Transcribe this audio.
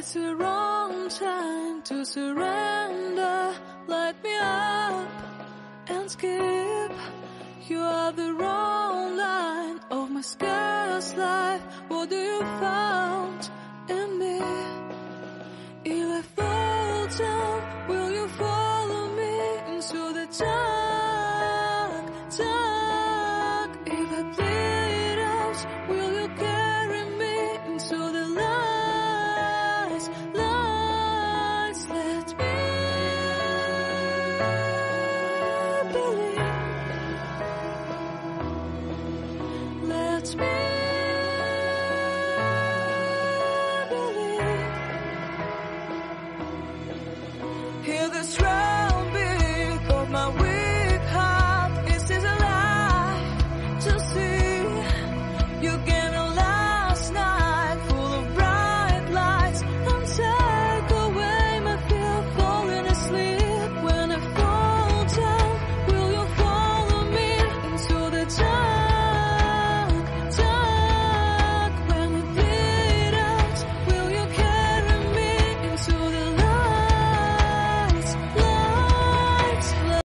It's the wrong time to surrender. Light me up and skip. You are the wrong line of my scarce life. What do you found in me? If I fall down, will you follow me into the dark?